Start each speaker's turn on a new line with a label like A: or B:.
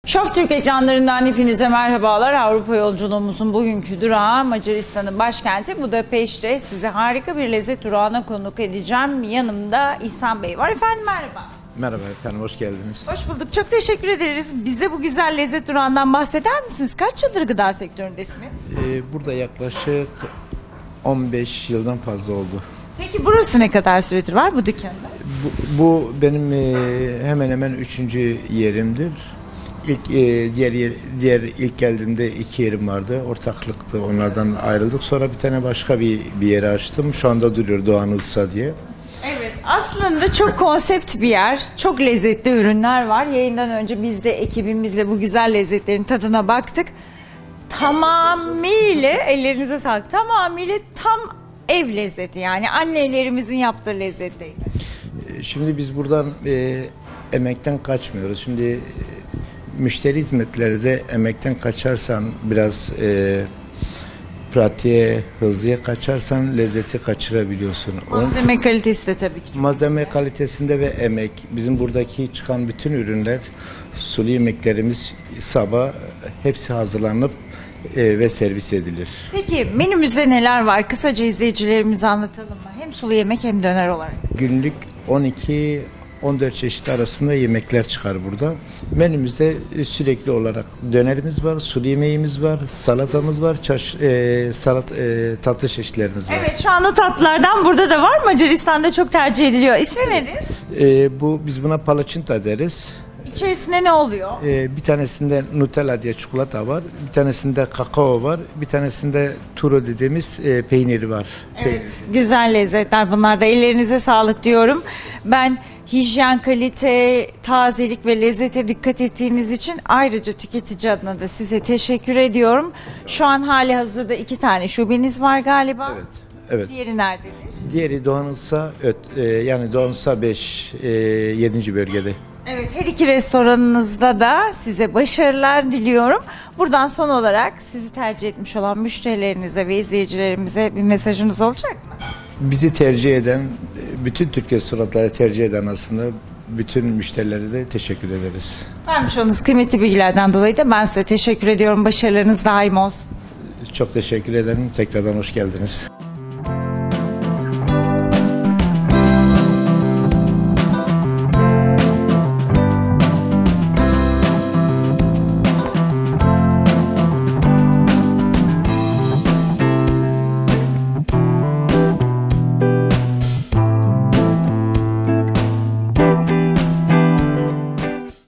A: Şov Türk ekranlarından hepinize merhabalar. Avrupa yolculuğumuzun bugünkü durağı Macaristan'ın başkenti Budapeşte. Size harika bir lezzet durağına konuk edeceğim. Yanımda İhsan Bey var. Efendim merhaba.
B: Merhaba efendim, hoş geldiniz.
A: Hoş bulduk. Çok teşekkür ederiz. Bize bu güzel lezzet durağından bahseder misiniz? Kaç yıldır gıda sektöründesiniz?
B: Burada yaklaşık 15 yıldan fazla oldu.
A: Peki burası ne kadar süredir var bu dükkanda?
B: Bu benim hemen hemen 3. yerimdir. Diğer ilk geldiğimde 2 yerim vardı. Ortaklıktı. Onlardan ayrıldık. Sonra bir tane başka bir yeri açtım. Şu anda duruyor Doğan Usta diye.
A: Evet, aslında çok konsept bir yer. Çok lezzetli ürünler var. Yayından önce biz de ekibimizle bu güzel lezzetlerin tadına baktık. Tamamıyla ellerinize sağlık. Tamamıyla tam ev lezzeti, yani annelerimizin yaptığı lezzetteydi.
B: Şimdi biz buradan emekten kaçmıyoruz. Şimdi müşteri hizmetleri de emekten kaçarsan biraz pratiğe, hızlıya kaçarsan lezzeti kaçırabiliyorsun.
A: Malzeme kalitesi de tabii ki.
B: Malzeme kalitesinde ve emek. Bizim buradaki çıkan bütün ürünler, sulu yemeklerimiz sabah hepsi hazırlanıp ve servis edilir.
A: Peki menümüzde neler var? Kısaca izleyicilerimize anlatalım mı? Hem sulu yemek hem döner olarak.
B: Günlük 12-14 çeşit arasında yemekler çıkar burada. Menümüzde sürekli olarak dönerimiz var, sulu yemeğimiz var, salatamız var, tatlı çeşitlerimiz var.
A: Evet, şu anda tatlılardan burada da var. Macaristan'da çok tercih ediliyor. İsmi nedir?
B: Biz buna palacinta deriz.
A: İçerisinde ne oluyor?
B: Bir tanesinde Nutella diye çikolata var, bir tanesinde kakao var, bir tanesinde turo dediğimiz peyniri var.
A: Evet, güzel lezzetler bunlar da. Ellerinize sağlık diyorum. Ben hijyen, kalite, tazelik ve lezzete dikkat ettiğiniz için ayrıca tüketici adına da size teşekkür ediyorum. Şu an hali hazırda 2 tane şubeniz var galiba.
B: Evet. Evet.
A: Diğeri nerededir?
B: Diğeri Doğan Usta, yani Doğan Usta 5, 7. bölgede.
A: Evet, her iki restoranınızda da size başarılar diliyorum. Buradan son olarak sizi tercih etmiş olan müşterilerinize ve izleyicilerimize bir mesajınız olacak mı?
B: Bizi tercih eden, bütün Türk restoranları tercih eden aslında bütün müşterilere de teşekkür ederiz.
A: Vermiş olduğunuz kıymetli bilgilerden dolayı da ben size teşekkür ediyorum. Başarılarınız daim olsun.
B: Çok teşekkür ederim. Tekrardan hoş geldiniz.